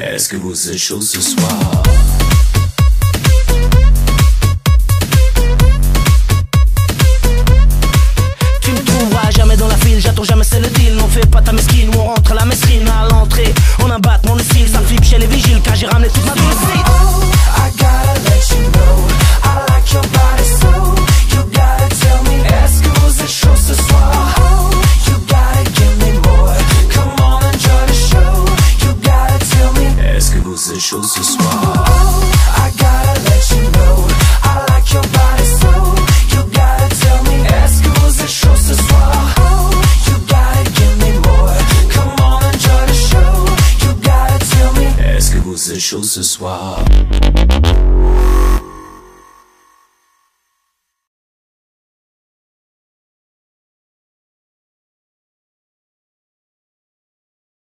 Est-ce que vous êtes chaud ce soir? Tu me trouveras jamais dans la file, j'attends jamais c'est le deal. N'en fais pas ta mesquine, on rentre à la mesquine. À l'entrée, on a battement le style. Ça flippe chez les vigiles car j'ai ramené toute ma vie. Oh, I gotta let you know I like your body so. You gotta tell me, est-ce que vous êtes chaud ce soir? Oh, you gotta give me more. Come on, enjoy the show. You gotta tell me, est-ce que vous êtes chaud ce soir? oh, I gotta let you know I like your body so. You gotta tell me, est-ce que vous êtes chaud ce soir? Oh, you gotta give me more. Come on, enjoy the show. You gotta tell me, est-ce que vous êtes chaud ce soir?